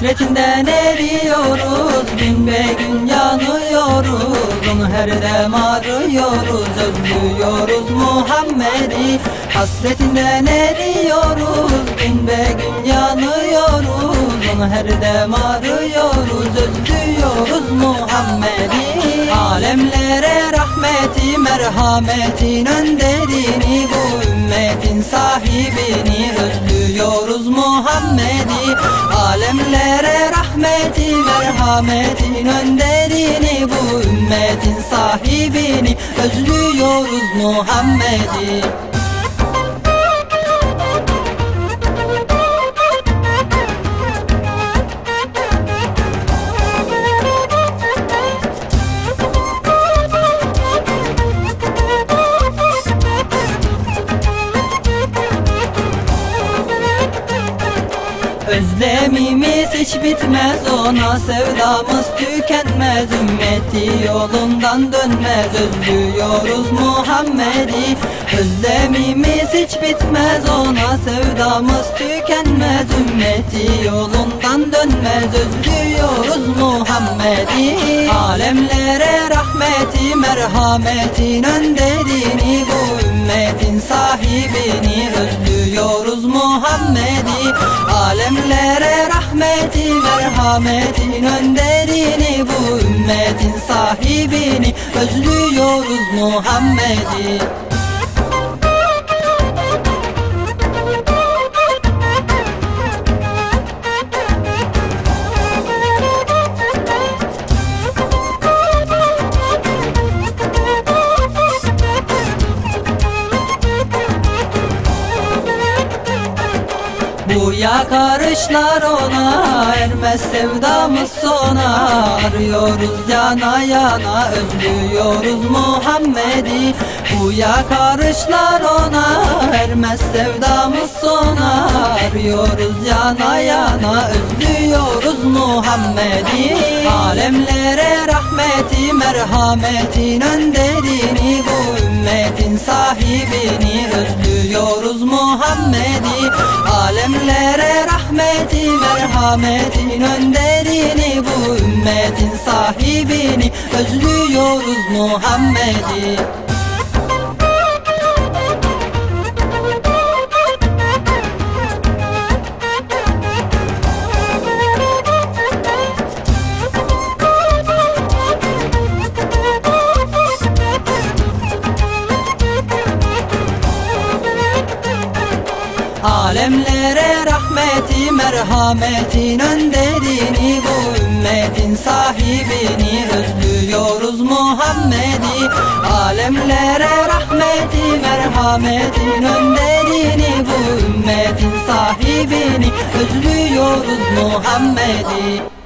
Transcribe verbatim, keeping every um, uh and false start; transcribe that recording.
Hasretinden eriyoruz, gün be gün yanıyoruz. Onu her dem arıyoruz, özlüyoruz Muhammed'i. Hasretinden eriyoruz, gün be gün yanıyoruz. Onu her dem arıyoruz, özlüyoruz Muhammed'i. Alemlere rahmeti, merhametin önderini, bu ümmetin sahibini özlüyoruz Muhammed'i. Alemlere rahmeti, merhametin önderini, bu ümmetin sahibini özlüyoruz Muhammed'i. Özlemimiz hiç bitmez, ona sevdamız tükenmez. Ümmeti yolundan dönmez, özlüyoruz Muhammed'i. Özlemimiz hiç bitmez, ona sevdamız tükenmez. Ümmeti yolundan dönmez, özlüyoruz Muhammed'i. Alemlere rahmeti, merhametin önderini, bu ümmetin sahibini özlüyoruz Muhammed'i. Alemlere rahmeti, merhametin önderini, bu ümmetin sahibini özlüyoruz Muhammed'i. Bu yakarışlar ona ermez, sevdamız sona. Arıyoruz yana yana, özlüyoruz Muhammed'i. Bu yakarışlar ona ermez, sevdamız sona. Arıyoruz yana yana, özlüyoruz Muhammed'i. Alemlere rahmeti, merhametin önderini, bu ümmetin sahibini özlüyoruz Muhammed'i. Alemlere rahmeti, merhametin önderini, bu ümmetin sahibini özlüyoruz Muhammed'i. Alemlere rahmeti, merhametin önderini, bu ümmetin sahibini özlüyoruz Muhammed'i. Alemlere rahmeti, merhametin önderini, bu ümmetin sahibini özlüyoruz Muhammed'i.